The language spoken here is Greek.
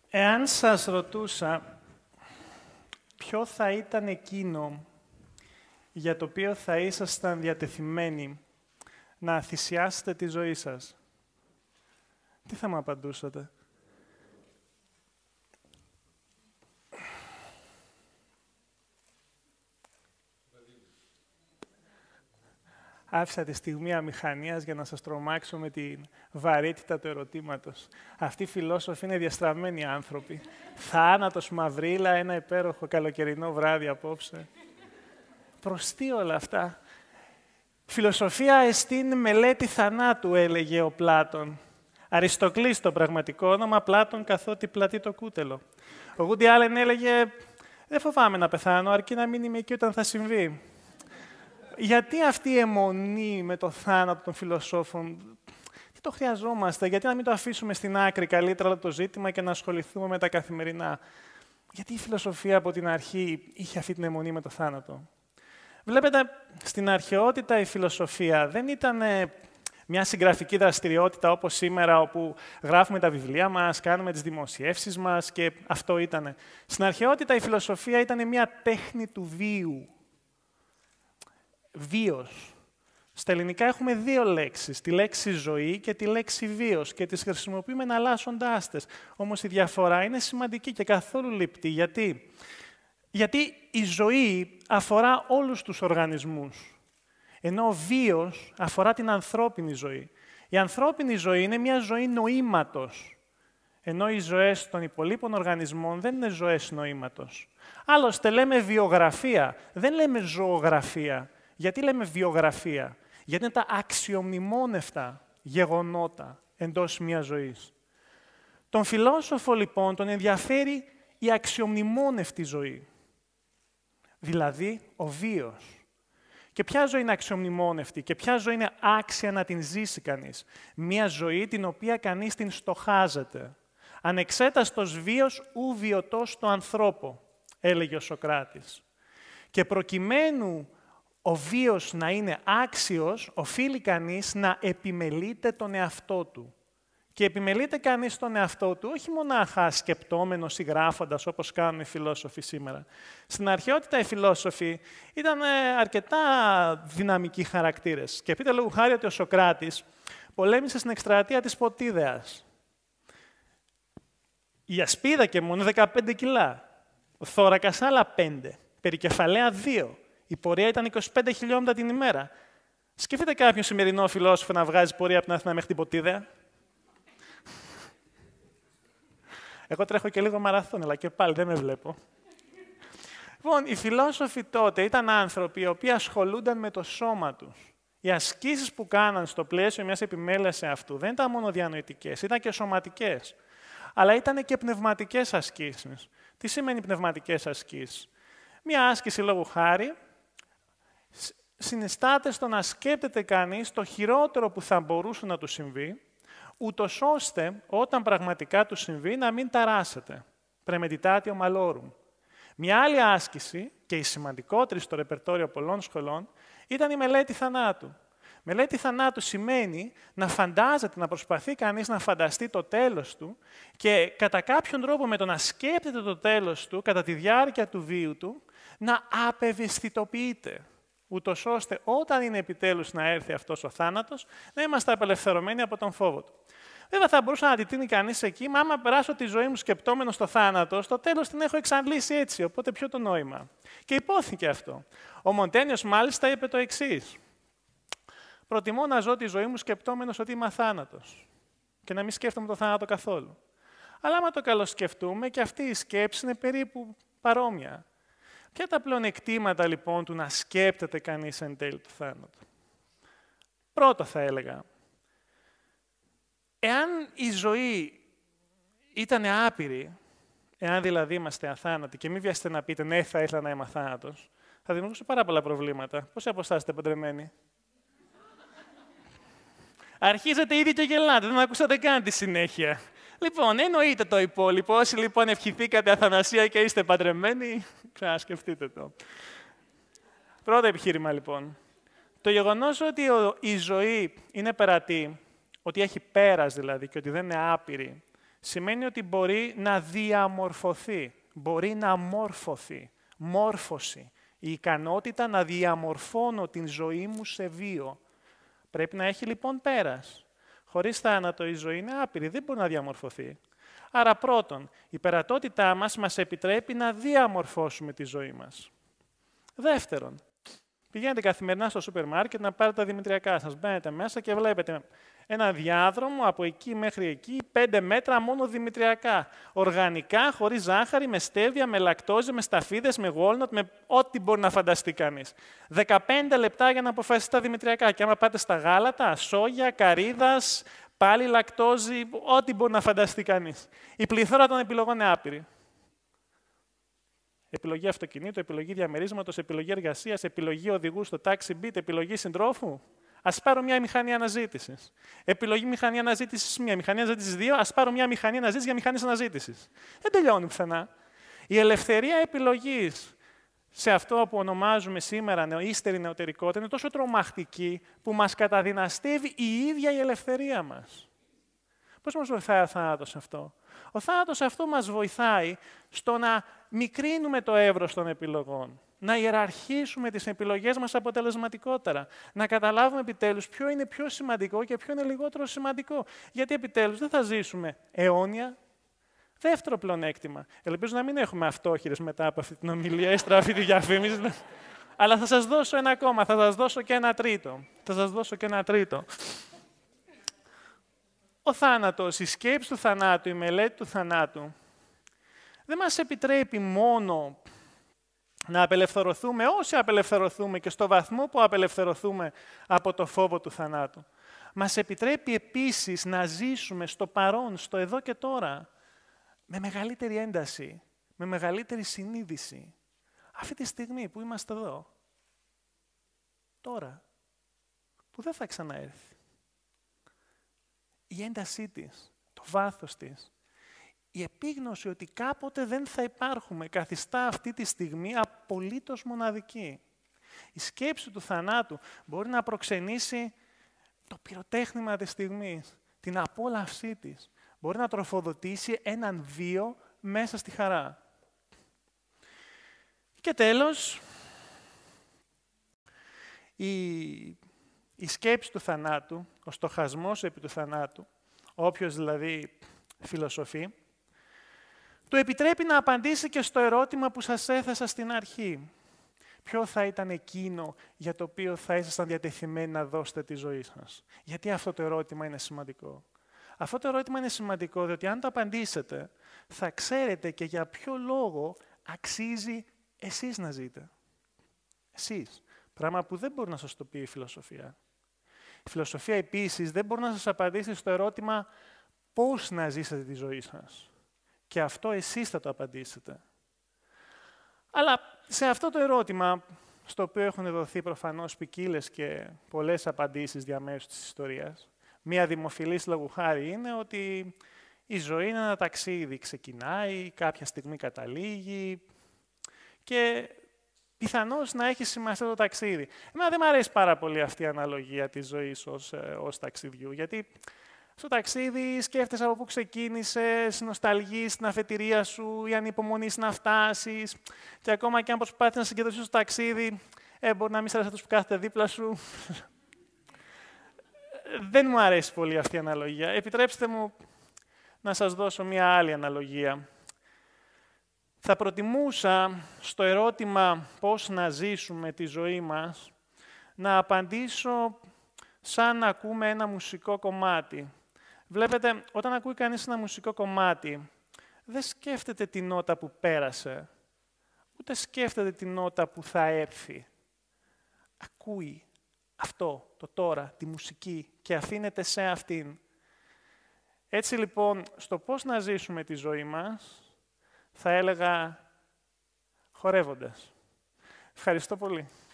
Εάν σας ρωτούσα ποιο θα ήταν εκείνο για το οποίο θα ήσασταν διατεθειμένοι να θυσιάσετε τη ζωή σας, τι θα μου απαντούσατε? Άφησα τη στιγμή αμηχανίας για να σας τρομάξω με την βαρύτητα του ερωτήματος. Αυτοί οι φιλόσοφοι είναι διαστραμμένοι άνθρωποι. Θάνατος μαυρίλα, ένα υπέροχο καλοκαιρινό βράδυ απόψε. Προς τι όλα αυτά? Φιλοσοφία εστίν μελέτη θανάτου, έλεγε ο Πλάτων. Αριστοκλής το πραγματικό όνομα, Πλάτων καθότι πλατεί το κούτελο. Ο Woody Allen έλεγε «Δεν φοβάμαι να πεθάνω, αρκεί να μην είμαι εκεί όταν θα συμβεί». Γιατί αυτή η αιμονή με το θάνατο των φιλοσόφων, τι το χρειαζόμαστε, γιατί να μην το αφήσουμε στην άκρη καλύτερα το ζήτημα και να ασχοληθούμε με τα καθημερινά? Γιατί η φιλοσοφία από την αρχή είχε αυτή την αιμονή με το θάνατο? Βλέπετε, στην αρχαιότητα η φιλοσοφία δεν ήταν μια συγγραφική δραστηριότητα όπως σήμερα, όπου γράφουμε τα βιβλία μας, κάνουμε τις δημοσιεύσεις μας και αυτό ήτανε. Στην αρχαιότητα η φιλοσοφία ήταν μια τέχνη του βίου. Βίος. Στα ελληνικά έχουμε δύο λέξεις, τη λέξη ζωή και τη λέξη βίος, και τις χρησιμοποιούμε εναλλάσσοντάς τες. Όμως η διαφορά είναι σημαντική και καθόλου λεπτή. Γιατί η ζωή αφορά όλους τους οργανισμούς, ενώ ο βίος αφορά την ανθρώπινη ζωή. Η ανθρώπινη ζωή είναι μια ζωή νοήματος, ενώ οι ζωές των υπολείπων οργανισμών δεν είναι ζωές νοήματος. Άλλωστε λέμε βιογραφία, δεν λέμε ζωογραφία. Γιατί λέμε βιογραφία? Γιατί είναι τα αξιομνημόνευτα γεγονότα εντός μιας ζωής. Τον φιλόσοφο, λοιπόν, τον ενδιαφέρει η αξιομνημόνευτη ζωή. Δηλαδή, ο βίος. Και ποια ζωή είναι αξιομνημόνευτη και ποια ζωή είναι άξια να την ζήσει κανείς? Μια ζωή την οποία κανείς την στοχάζεται. Ανεξέταστος βίος ου βιωτός το ανθρώπο, έλεγε ο Σωκράτης. Και προκειμένου ο βίος να είναι άξιος, οφείλει κανείς να επιμελείται τον εαυτό του. Και επιμελείται κανείς τον εαυτό του, όχι μονάχα σκεπτόμενος ή γράφοντας, όπως κάνουν οι φιλόσοφοι σήμερα. Στην αρχαιότητα οι φιλόσοφοι ήταν αρκετά δυναμικοί χαρακτήρες. Και πείτε λόγου χάρη ότι ο Σωκράτης πολέμησε στην εκστρατεία της Ποτίδεας. Η ασπίδα και μόνο 15 κιλά. Ο θώρακας άλλα 5. Περικεφαλαία 2. Η πορεία ήταν 25 χιλιόμετρα την ημέρα. Σκεφτείτε κάποιον σημερινό φιλόσοφο να βγάζει πορεία από την Αθήνα μέχρι την Ποτίδεα. Εγώ τρέχω και λίγο μαραθών, αλλά και πάλι δεν με βλέπω. Λοιπόν, οι φιλόσοφοι τότε ήταν άνθρωποι οι οποίοι ασχολούνταν με το σώμα τους. Οι ασκήσεις που κάναν στο πλαίσιο μιας επιμέλειας σε αυτού δεν ήταν μόνο διανοητικές, ήταν και σωματικές. Αλλά ήταν και πνευματικές ασκήσεις. Τι σημαίνει πνευματικές ασκήσεις? Μια άσκηση λόγου χάρη συνιστάται στο να σκέπτεται κανείς το χειρότερο που θα μπορούσε να του συμβεί, ούτως ώστε όταν πραγματικά του συμβεί να μην ταράσσεται. Premeditatio malorum. Μια άλλη άσκηση, και η σημαντικότερη στο ρεπερτόριο πολλών σχολών, ήταν η μελέτη θανάτου. Μελέτη θανάτου σημαίνει να φαντάζεται, να προσπαθεί κανείς να φανταστεί το τέλος του και κατά κάποιον τρόπο με το να σκέπτεται το τέλος του, κατά τη διάρκεια του βίου του, να απευαισθητοποιείται, ούτως ώστε όταν είναι επιτέλους να έρθει αυτός ο θάνατος, να είμαστε απελευθερωμένοι από τον φόβο του. Βέβαια, θα μπορούσε να αντιτείνει κανείς εκεί, μα άμα περάσω τη ζωή μου σκεπτόμενο στο θάνατο, στο τέλος την έχω εξαντλήσει έτσι, οπότε ποιο το νόημα? Και υπόθηκε αυτό. Ο Μοντένιος μάλιστα είπε το εξής. Προτιμώ να ζω τη ζωή μου σκεπτόμενος ότι είμαι αθάνατος και να μην σκέφτομαι το θάνατο καθόλου. Αλλά άμα το καλοσκεφτούμε, και αυτή η σκέψη είναι περίπου παρόμοια. Ποια τα πλεονεκτήματα λοιπόν του να σκέπτεται κανείς εν τέλει του θάνατου? Πρώτο θα έλεγα, εάν η ζωή ήταν άπειρη, εάν δηλαδή είμαστε αθάνατοι και μην βιαστείτε να πείτε ναι, θα ήθελα να είμαι αθάνατος, θα δημιουργούσε πάρα πολλά προβλήματα. Πώς αποστάσετε παντρεμένοι? Αρχίζετε ήδη και γελάτε, δεν ακούσατε καν τη συνέχεια. Λοιπόν, εννοείται το υπόλοιπο. Όσοι λοιπόν ευχηθήκατε αθανασία και είστε παντρεμένοι, ξανασκεφτείτε το. Πρώτο επιχείρημα λοιπόν. Το γεγονός ότι η ζωή είναι περατή, ότι έχει πέρας δηλαδή και ότι δεν είναι άπειρη, Σημαίνει ότι μπορεί να διαμορφωθεί, μπορεί να μόρφωθεί, μόρφωση. Η ικανότητα να διαμορφώνω την ζωή μου σε βίο. Πρέπει να έχει λοιπόν πέρας. Χωρίς θάνατο η ζωή είναι άπειρη, δεν μπορεί να διαμορφωθεί. Άρα πρώτον, η περατότητά μας επιτρέπει να διαμορφώσουμε τη ζωή μας. Δεύτερον, πηγαίνετε καθημερινά στο σούπερ μάρκετ να πάρετε τα δημητριακά σας. Μπαίνετε μέσα και βλέπετε ένα διάδρομο από εκεί μέχρι εκεί, 5 μέτρα μόνο δημητριακά. Οργανικά, χωρίς ζάχαρη, με στέβια, με λακτόζη, με σταφίδες, με walnut, με ό,τι μπορεί να φανταστεί κανείς. 15 λεπτά για να αποφασίσει τα δημητριακά. Και άμα πάτε στα γάλατα, σόγια, καρύδας, πάλι λακτόζη, ό,τι μπορεί να φανταστεί κανείς. Η πληθώρα των επιλογών είναι άπειρη. Επιλογή αυτοκινήτου, επιλογή διαμερίσματος, επιλογή εργασίας, επιλογή οδηγού στο taxi beat, επιλογή συντρόφου. Ας πάρω μια μηχανή αναζήτησης. Επιλογή μηχανή αναζήτησης 1, μηχανή αναζήτησης 2, ας πάρω μια μηχανή αναζήτησης για μηχανής αναζήτησης. Δεν τελειώνει πουθενά. Η ελευθερία επιλογής σε αυτό που ονομάζουμε σήμερα ύστερη νεωτερικότητα είναι τόσο τρομακτική που μας καταδυναστεύει η ίδια η ελευθερία μας. Πώς μας βοηθάει ο θάνατος αυτό? Ο θάνατος αυτό μας βοηθάει στο να μικρύνουμε το εύρος των επιλογών, να ιεραρχήσουμε τις επιλογές μας αποτελεσματικότερα, να καταλάβουμε επιτέλους ποιο είναι πιο σημαντικό και ποιο είναι λιγότερο σημαντικό. Γιατί επιτέλους δεν θα ζήσουμε αιώνια. Δεύτερο πλεονέκτημα. Ελπίζω να μην έχουμε αυτόχειρες μετά από αυτή την ομιλία, έστρα αυτή τη διαφήμιση. Αλλά θα σας δώσω ένα ακόμα, θα σας δώσω και ένα τρίτο. Ο θάνατος, η σκέψη του θανάτου, η μελέτη του θανάτου, δεν μας επιτρέπει μόνο να απελευθερωθούμε, όσοι απελευθερωθούμε και στο βαθμό που απελευθερωθούμε από το φόβο του θανάτου. Μας επιτρέπει επίσης να ζήσουμε στο παρόν, στο εδώ και τώρα, με μεγαλύτερη ένταση, με μεγαλύτερη συνείδηση. Αυτή τη στιγμή που είμαστε εδώ, τώρα, που δεν θα ξαναέρθει. Η έντασή της, το βάθος της, η επίγνωση ότι κάποτε δεν θα υπάρχουμε, καθιστά αυτή τη στιγμή απολύτως μοναδική. Η σκέψη του θανάτου μπορεί να προξενήσει το πυροτέχνημα της στιγμής, την απόλαυσή της. Μπορεί να τροφοδοτήσει έναν βίο μέσα στη χαρά. Και τέλος, η σκέψη του θανάτου, ο στοχασμός επί του θανάτου, όποιος δηλαδή φιλοσοφεί, του επιτρέπει να απαντήσει και στο ερώτημα που σας έθεσα στην αρχή. Ποιο θα ήταν εκείνο για το οποίο θα ήσασταν διατεθειμένοι να δώσετε τη ζωή σας? Γιατί αυτό το ερώτημα είναι σημαντικό? Αυτό το ερώτημα είναι σημαντικό, διότι αν το απαντήσετε, θα ξέρετε και για ποιο λόγο αξίζει εσείς να ζείτε. Εσείς. Πράγμα που δεν μπορεί να σας το πει η φιλοσοφία. Η φιλοσοφία επίσης δεν μπορεί να σας απαντήσει στο ερώτημα πώς να ζήσετε τη ζωή σας. Και αυτό εσείς θα το απαντήσετε. Αλλά σε αυτό το ερώτημα, στο οποίο έχουν δοθεί προφανώς ποικίλες και πολλές απαντήσεις διαμέσου της ιστορίας, μία δημοφιλής λόγου χάρη είναι ότι η ζωή είναι ένα ταξίδι. Ξεκινάει, κάποια στιγμή καταλήγει και πιθανώς να έχει σημασία το ταξίδι. Εμένα δεν μου αρέσει πάρα πολύ αυτή η αναλογία της ζωής ως ταξιδιού, γιατί στο ταξίδι σκέφτεσαι από πού ξεκίνησες, νοσταλγείς την αφετηρία σου ή ανυπομονείς να φτάσεις. Και ακόμα και αν προσπάθεις να συγκεντρωθείς στο ταξίδι, μπορεί να μην σ' αρέσει αυτός που κάθεται δίπλα σου. Δεν μου αρέσει πολύ αυτή η αναλογία. Επιτρέψτε μου να σας δώσω μία άλλη αναλογία. Θα προτιμούσα στο ερώτημα πώς να ζήσουμε τη ζωή μας, να απαντήσω σαν να ακούμε ένα μουσικό κομμάτι. Βλέπετε, όταν ακούει κανείς ένα μουσικό κομμάτι, δεν σκέφτεται τη νότα που πέρασε, ούτε σκέφτεται τη νότα που θα έρθει. Ακούει αυτό, το τώρα, τη μουσική και αφήνεται σε αυτήν. Έτσι λοιπόν, στο πώς να ζήσουμε τη ζωή μας, θα έλεγα χορεύοντας. Ευχαριστώ πολύ.